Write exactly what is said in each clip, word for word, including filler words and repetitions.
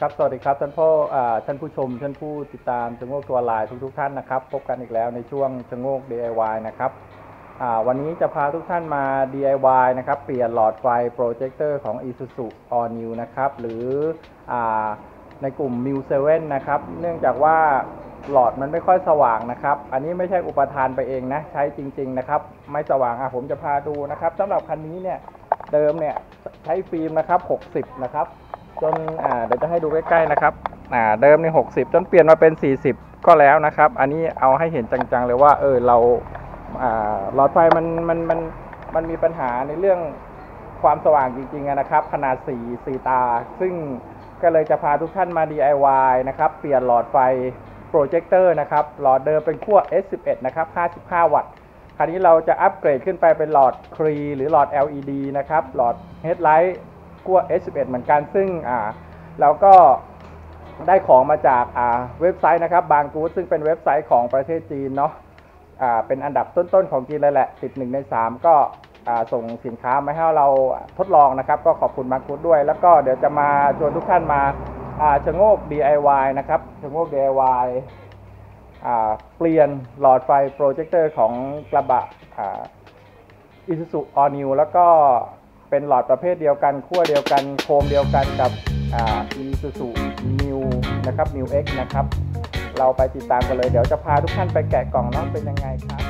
ครับสวัสดีครับท่านพ่อท่านผู้ชมท่านผู้ติดตามชะโงกตัวลายทุกๆท่านนะครับพบกันอีกแล้วในช่วงชะโงก ดี ไอ วาย นะครับวันนี้จะพาทุกท่านมา ดี ไอ วาย นะครับเปลี่ยนหลอดไฟโปรเจคเตอร์ของ Isuzu All New นะครับหรือในกลุ่ม มิว เซเว่น นะครับเนื่องจากว่าหลอดมันไม่ค่อยสว่างนะครับอันนี้ไม่ใช่อุปทานไปเองนะใช้จริงๆนะครับไม่สว่างอ่ะผมจะพาดูนะครับสำหรับคันนี้เนี่ยเดิมเนี่ยใช้ฟิล์มนะครับหกสิบนะครับจนอ่าเดี๋ยวจะให้ดูใกล้ๆนะครับอ่าเดิมนี่หกสิบจนเปลี่ยนมาเป็นสี่สิบก็แล้วนะครับอันนี้เอาให้เห็นจังๆเลยว่าเออเราอ่าหลอดไฟมันมันมันมันมีปัญหาในเรื่องความสว่างจริงๆนะครับขนาดสี่ สี่ตาซึ่งก็เลยจะพาทุกท่านมา ดี ไอ วาย นะครับเปลี่ยนหลอดไฟโปรเจคเตอร์นะครับหลอดเดิมเป็นขั้ว เอส สิบเอ็ด นะครับห้าสิบห้าวัตต์คราวนี้เราจะอัปเกรดขึ้นไปเป็นหลอดครีหรือหลอด แอล อี ดี นะครับหลอด Headlightขั้ว เอส สิบเอ็ด เหมือนกันซึ่งอ่าเราก็ได้ของมาจากอ่าเว็บไซต์นะครับบางกู๊ดซึ่งเป็นเว็บไซต์ของประเทศจีนเนาะอ่าเป็นอันดับต้นๆของจีนเลยแหละติดหนึ่งในสามก็อ่าส่งสินค้ามาให้เราทดลองนะครับก็ขอบคุณบางกู๊ดด้วยแล้วก็เดี๋ยวจะมาชวนทุกท่านมาอ่าชะโงก ดี ไอ วาย นะครับชะโงก ดี ไอ วาย อ่าเปลี่ยนหลอดไฟโปรเจคเตอร์ของกระบะอ่า Isuzu All New แล้วก็เป็นหลอดประเภทเดียวกันขั้วเดียวกันโคมเดียวกันกับอ่า Isuzu New นะครับ New X นะครับเราไปติดตามกันเลยเดี๋ยวจะพาทุกท่านไปแกะกล่องเนาะเป็นยังไงครับ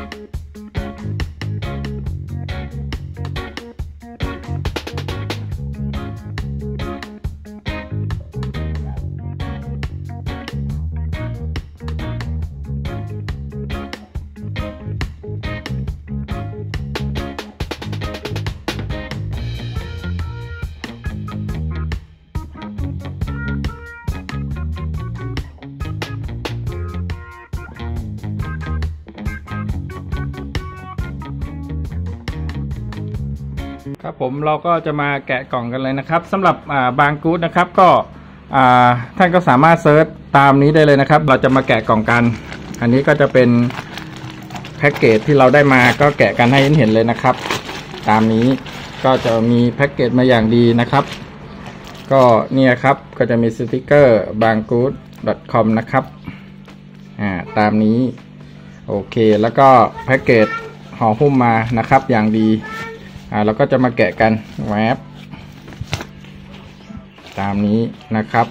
ครับผมเราก็จะมาแกะกล่องกันเลยนะครับสำหรับบางกู๊ดนะครับก็ท่านก็สามารถเซิร์ชตามนี้ได้เลยนะครับเราจะมาแกะกล่องกันอันนี้ก็จะเป็นแพ็กเกจที่เราได้มาก็แกะกันให้เห็นเลยนะครับตามนี้ก็จะมีแพ็กเกจมาอย่างดีนะครับก็เนี่ยครับก็จะมีสติกเกอร์ บางกู๊ด ดอท คอม นะครับอ่าตามนี้โอเคแล้วก็แพ็กเกจห่อหุ้มมานะครับอย่างดีอ่าเราก็จะมาแกะกันแวบตามนี้นะครับ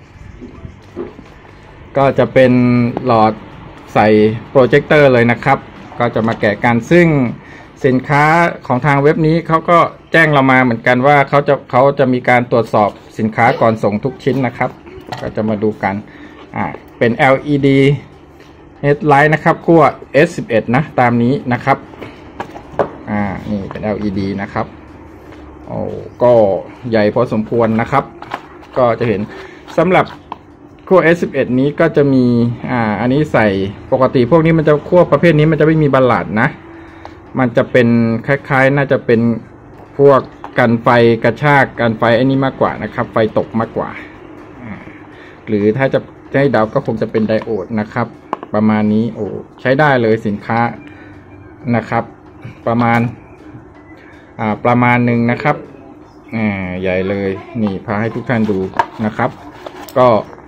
ก็จะเป็นหลอดใส่โปรเจคเตอร์เลยนะครับก็จะมาแกะกันซึ่งสินค้าของทางเว็บนี้เขาก็แจ้งเรามาเหมือนกันว่าเขาจะเขาจะมีการตรวจสอบสินค้าก่อนส่งทุกชิ้นนะครับก็จะมาดูกันอ่าเป็น แอล อี ดี Headlight นะครับขั้ว เอส สิบเอ็ด นะตามนี้นะครับอ่านี่เป็น แอล อี ดี นะครับโอ้ก็ใหญ่พอสมควรนะครับก็จะเห็นสำหรับขั้ว เอส สิบเอ็ด นี้ก็จะมีอ่าอันนี้ใส่ปกติพวกนี้มันจะขั้วประเภทนี้มันจะไม่มีบัลลัดนะมันจะเป็นคล้ายๆน่าจะเป็นพวกกันไฟกระชากกันไฟไอ้นี้มากกว่านะครับไฟตกมากกว่าหรือถ้าจะให้เดาก็คงจะเป็นไดโอดนะครับประมาณนี้โอ้ใช้ได้เลยสินค้านะครับประมาณอ่าประมาณหนึ่งนะครับอ่าใหญ่เลยนี่พาให้ทุกท่านดูนะครับก็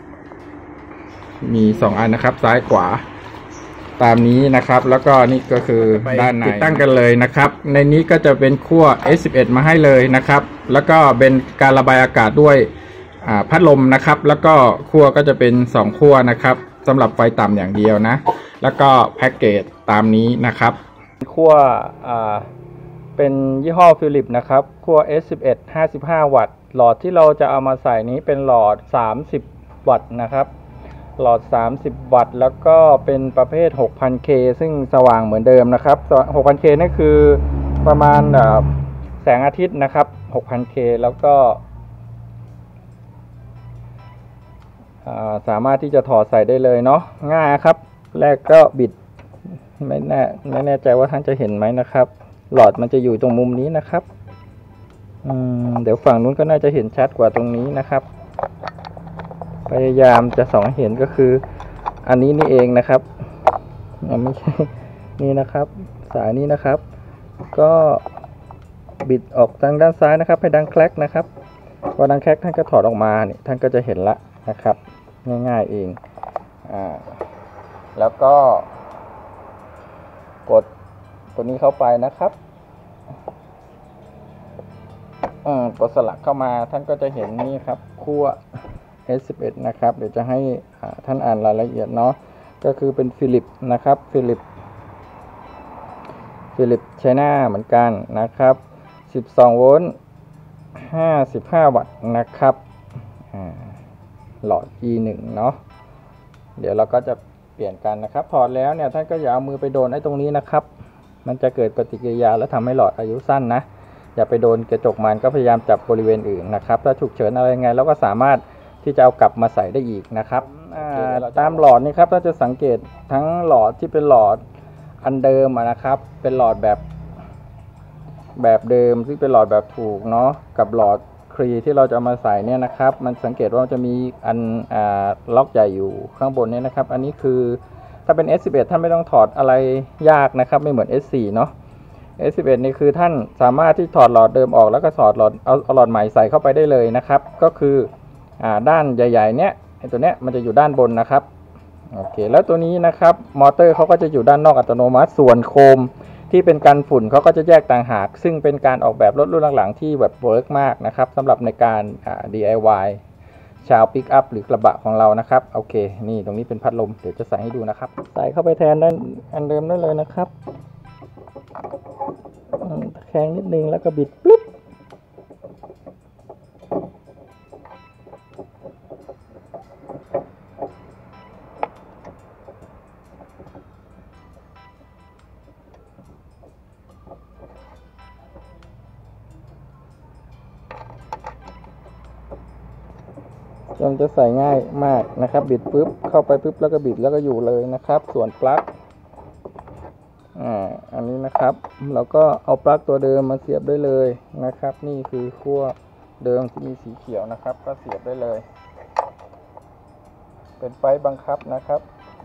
มีสองอันนะครับซ้ายขวาตามนี้นะครับแล้วก็นี่ก็คือด้านในติดตั้งกันเลยนะครับในนี้ก็จะเป็นขั้ว เอส สิบเอ็ด มาให้เลยนะครับแล้วก็เป็นการระบายอากาศด้วยอ่าพัดลมนะครับแล้วก็ขั้วก็จะเป็นสองขั้วนะครับสำหรับไฟต่ำอย่างเดียวนะแล้วก็แพ็กเกจตามนี้นะครับขั้วอ่าเป็นยี่ห้อฟิลิปนะครับขั้ว เอส สิบเอ็ด ห้าสิบห้าวัตต์หลอดที่เราจะเอามาใส่นี้เป็นหลอดสามสิบวัตต์นะครับหลอดสามสิบวัตต์แล้วก็เป็นประเภท หกพันเค ซึ่งสว่างเหมือนเดิมนะครับ หกพันเค นั่นคือประมาณแสงอาทิตย์นะครับ หกพันเค แล้วก็สามารถที่จะถอดใส่ได้เลยเนาะง่ายครับแรกก็บิดไม่แน่ไม่แน่ใจว่าท่านจะเห็นไหมนะครับหลอดมันจะอยู่ตรงมุมนี้นะครับอืมเดี๋ยวฝั่งนู้นก็น่าจะเห็นชัดกว่าตรงนี้นะครับพยายามจะส่องให้เห็นก็คืออันนี้นี่เองนะครับไม่ใช่นี่นะครับสายนี้นะครับก็บิดออกทางด้านซ้ายนะครับให้ดังแคลกนะครับพอดังแคลกท่านก็ถอดออกมาเนี่ยท่านก็จะเห็นละนะครับง่ายๆเองอ่าแล้วก็กดตัวนี้เข้าไปนะครับอืมกดสลักเข้ามาท่านก็จะเห็นนี่ครับขั้ว เอส สิบเอ็ด นะครับเดี๋ยวจะให้ท่านอ่านรายละเอียดเนาะก็คือเป็นฟิลิปนะครับฟิลิปฟิลิปไชน่าเหมือนกันนะครับสิบสองโวลต์ห้าสิบห้าวัตต์นะครับหลอด อี หนึ่ง เนาะเดี๋ยวเราก็จะเปลี่ยนกันนะครับถอดแล้วเนี่ยท่านก็อย่าเอามือไปโดนไอ้ตรงนี้นะครับมันจะเกิดปฏิกิริยาและทำให้หลอดอายุสั้นนะอย่าไปโดนกระจกมันก็พยายามจับบริเวณอื่นนะครับถ้าฉุกเฉินอะไรไงเราก็สามารถที่จะเอากลับมาใส่ได้อีกนะครับตามหลอดนี่ครับถ้าจะสังเกตทั้งหลอดที่เป็นหลอดอันเดิมนะครับเป็นหลอดแบบแบบเดิมซึ่งเป็นหลอดแบบถูกเนาะกับหลอดครีที่เราจะมาใส่เนี่ยนะครับมันสังเกตว่าจะมีอันอ่าล็อกใหญ่อยู่ข้างบนเนี่ยนะครับอันนี้คือถ้าเป็น เอส สิบเอ็ด ท่านไม่ต้องถอดอะไรยากนะครับไม่เหมือน เอส โฟร์ เนาะ เอส สิบเอ็ด นี่คือท่านสามารถที่ถอดหลอดเดิมออกแล้วก็ถอดหลอดเอาเอาหลอดใหม่ใส่เข้าไปได้เลยนะครับก็คืออ่าด้านใหญ่ๆเนี้ยไอ้ตัวเนี้ยมันจะอยู่ด้านบนนะครับโอเคแล้วตัวนี้นะครับมอเตอร์เขาก็จะอยู่ด้านนอกอัตโนมัติส่วนโคมที่เป็นกันฝุ่นเขาก็จะแยกต่างหากซึ่งเป็นการออกแบบรถรุ่นหลังๆที่แบบเวิร์กมากนะครับสำหรับในการ ดี ไอ วาย ชาวปิกอัพหรือกระบะของเรานะครับโอเคนี่ตรงนี้เป็นพัดลมเดี๋ยวจะใส่ให้ดูนะครับใส่เข้าไปแทนด้านอันเดิมได้เลยนะครับตะแคงนิดนึงแล้วก็บิดปุ๊บมันจะใส่ง่ายมากนะครับบิดปุ๊บเข้าไปปุ๊บแล้วก็บิดแล้วก็อยู่เลยนะครับส่วนปลั๊กอ่าอันนี้นะครับเราก็เอาปลั๊กตัวเดิมมาเสียบได้เลยนะครับนี่คือขั้วเดิมที่มีสีเขียวนะครับก็เสียบได้เลยเป็นไฟบังคับนะครับ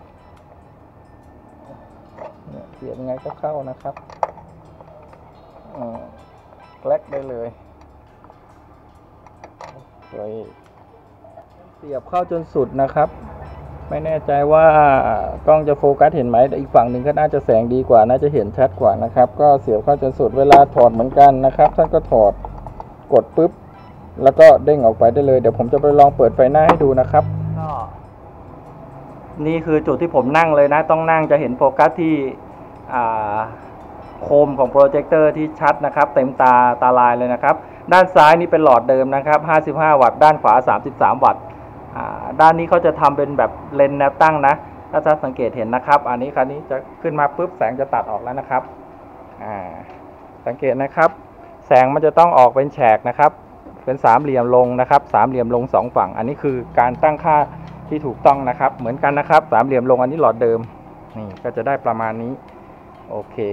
เนี่ยเสียบไงก็เข้านะครับอืมแกลกได้เลยเลยเสียบเข้าจนสุดนะครับไม่แน่ใจว่ากล้องจะโฟกัสเห็นไหมแต่อีกฝั่งหนึ่งก็น่าจะแสงดีกว่าน่าจะเห็นชัดกว่านะครับก็เสียบเข้าจนสุดเวลาถอดเหมือนกันนะครับท่านก็ถอดกดปุ๊บแล้วก็เด้งออกไปได้เลยเดี๋ยวผมจะไปลองเปิดไฟหน้าให้ดูนะครับก็นี่คือจุดที่ผมนั่งเลยนะต้องนั่งจะเห็นโฟกัสที่โคมของโปรเจคเตอร์ที่ชัดนะครับเต็มตาตาลายเลยนะครับด้านซ้ายนี่เป็นหลอดเดิมนะครับห้าสิบห้าวัตต์ด้านขวาสามสิบสามวัตต์ด้านนี้เขาจะทำเป็นแบบเลนส์แนวตั้งนะถ้าจะสังเกตเห็นนะครับอันนี้คันนี้จะขึ้นมาปุ๊บแสงจะตัดออกแล้วนะครับสังเกตนะครับแสงมันจะต้องออกเป็นแฉกนะครับเป็นสามเหลี่ยมลงนะครับสามเหลี่ยมลงสองฝั่งอันนี้คือการตั้งค่าที่ถูกต้องนะครับเหมือนกันนะครับสามเหลี่ยมลงอันนี้หลอดเดิมนี่ก็จะได้ประมาณนี้โอเค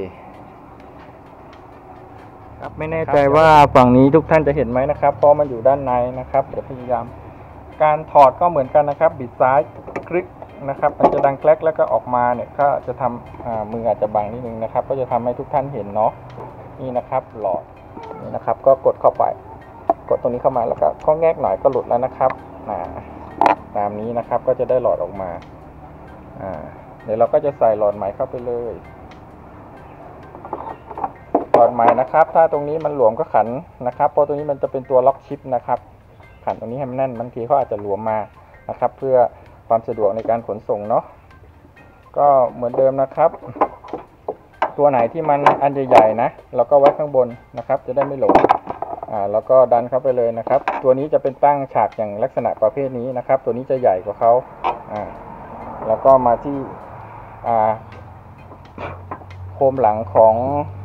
ครับไม่แน่ใจว่าฝั่งนี้ทุกท่านจะเห็นไหมนะครับเพราะมันอยู่ด้านในนะครับเดี๋ยวพยายามการถอดก็เหมือนกันนะครับบิดซ้ายคลิกนะครับมันจะดังแกลกแล้วก็ออกมาเนี่ยก็จะทำมืออาจจะบังนิดนึงนะครับก็จะทำให้ทุกท่านเห็นเนาะนี่นะครับหลอดนี่นะครับก็กดเข้าไปกดตรงนี้เข้ามาแล้วก็ข้อแงกหน่อยก็หลุดแล้วนะครับตามนี้นะครับก็จะได้หลอดออกมาอ่าเดี๋ยวเราก็จะใส่หลอดใหม่เข้าไปเลยหลอดใหม่นะครับถ้าตรงนี้มันหลวมก็ขันนะครับเพราะตรงนี้มันจะเป็นตัวล็อกชิปนะครับขันตรงนี้ให้มันแน่นบางทีเขาอาจจะหลวมมานะครับเพื่อความสะดวกในการขนส่งเนาะก็เหมือนเดิมนะครับตัวไหนที่มันอันใหญ่ๆนะเราก็ไว้ข้างบนนะครับจะได้ไม่หลงอ่าแล้วก็ดันเข้าไปเลยนะครับตัวนี้จะเป็นตั้งฉากอย่างลักษณะประเภทนี้นะครับตัวนี้จะใหญ่กว่าเขาอ่าแล้วก็มาที่อ่าโคมหลังของ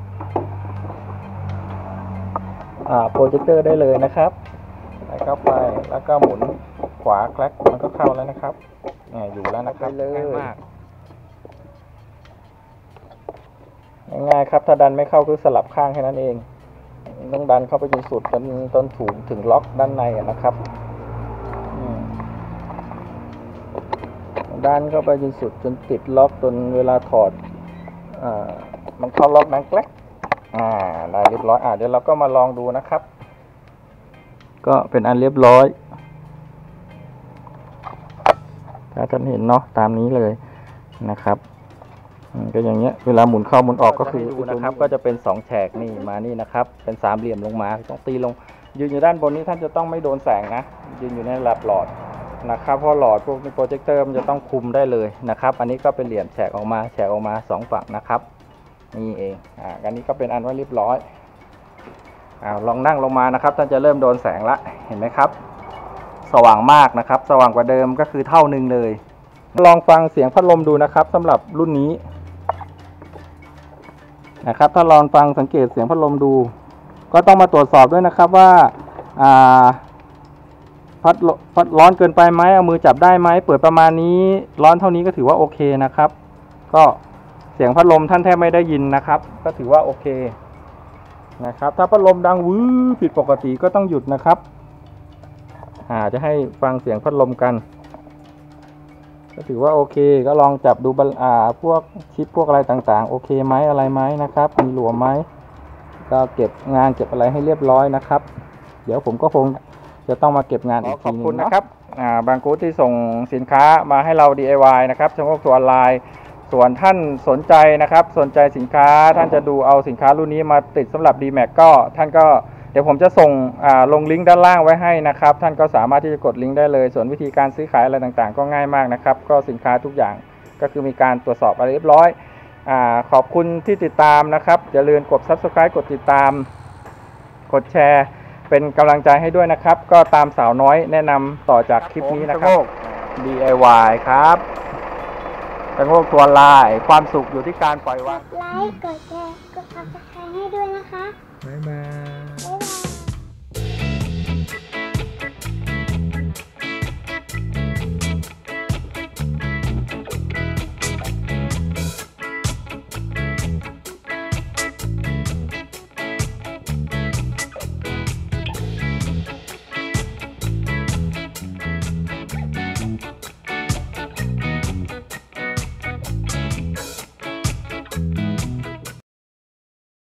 อ่าโปรเจคเตอร์ได้เลยนะครับใส่เข้าไปแล้วก็หมุนขวาแคลกมันก็เข้าแล้วนะครับเนี่ยอยู่แล้วนะครับเลยง่ายๆครับถ้าดันไม่เข้าคือสลับข้างแค่นั้นเองต้องดันเข้าไปจนสุดจนจนถูกถึงล็อกด้านในนะครับดันเข้าไปจนสุดจนติดล็อกจนเวลาถอดอ่ามันเข้าล็อกนั้นแกลกอ่าได้เรียบร้อยอ่าเดี๋ยวเราก็มาลองดูนะครับก็เป็นอันเรียบร้อยถ้าท่านเห็นเนาะตามนี้เลยนะครับก็อย่างเงี้ยเวลาหมุนเข้าหมุนออกก็คือดูนะครับก็จะเป็นสองแฉกนี่มานี่นะครับเป็นสามเหลี่ยมลงมาต้องตีลงยืนอยู่ด้านบนนี้ท่านจะต้องไม่โดนแสงนะยืนอยู่ในระดับหลอดนะครับเพราะหลอดพวกโปรเจคเตอร์มันจะต้องคุมได้เลยนะครับอันนี้ก็เป็นเหลี่ยมแฉกออกมาแฉกออกมาสองฝั่งนะครับนี่เองอ่าอันนี้ก็เป็นอันว่าเรียบร้อยอ่าลองนั่งลงมานะครับท่านจะเริ่มโดนแสงละเห็นไหมครับสว่างมากนะครับสว่างกว่าเดิมก็คือเท่านึงเลยลองฟังเสียงพัดลมดูนะครับสำหรับรุ่นนี้นะครับถ้าลองฟังสังเกตเสียงพัดลมดูก็ต้องมาตรวจสอบด้วยนะครับว่าอ่าพัดพัดร้อนเกินไปไหมเอามือจับได้ไหมเปิดประมาณนี้ร้อนเท่านี้ก็ถือว่าโอเคนะครับก็เสียงพัดลมท่านแทบไม่ได้ยินนะครับก็ถือว่าโอเคนะครับถ้าพัดลมดังวื้อผิดปกติก็ต้องหยุดนะครับอ่าจะให้ฟังเสียงพัดลมกันก็ถือว่าโอเคก็ลองจับดูอ่าพวกชิปพวกอะไรต่างๆโอเคไหมอะไรไหมนะครับมีหลวมไหมก็เก็บงานเก็บอะไรให้เรียบร้อยนะครับเดี๋ยวผมก็คงจะต้องมาเก็บงานอีกทีนึงนะครับอ่าบางกู๊ดที่ส่งสินค้ามาให้เรา ดี ไอ วาย นะครับชมรมตัวออนไลน์ส่วนท่านสนใจนะครับสนใจสินค้าท่านจะดูเอาสินค้ารุ่นนี้มาติดสำหรับ ดี แม็ก ก็ท่านก็เดี๋ยวผมจะส่งลงลิงก์ด้านล่างไว้ให้นะครับท่านก็สามารถที่จะกดลิงก์ได้เลยส่วนวิธีการซื้อขายอะไรต่างๆก็ง่ายมากนะครับก็สินค้าทุกอย่างก็คือมีการตรวจสอบอะไรเรียบร้อยอ่าขอบคุณที่ติดตามนะครับอย่าลืมกด ซับสไครบ์ กดติดตามกดแชร์เป็นกำลังใจให้ด้วยนะครับก็ตามสาวน้อยแนะนำต่อจากคลิปนี้นะครับ ดี ไอ วาย ครับชะโงกตัวลายความสุขอยู่ที่การปล่อยวางไลค์กดแชร์กดซับสไครต์ให้ด้วยนะคะบ๊ายบาย